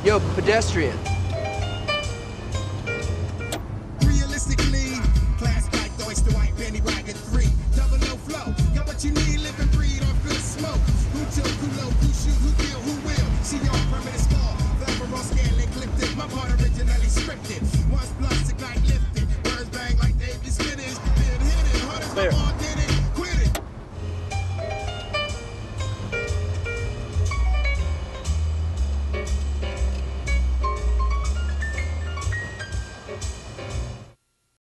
Yo, pedestrian. Realistically, class like the oyster white penny wagon 3. Double no flow. Got what you need, live and breathe off good smoke. Who took, who low, who shoot, who kill, who will. See your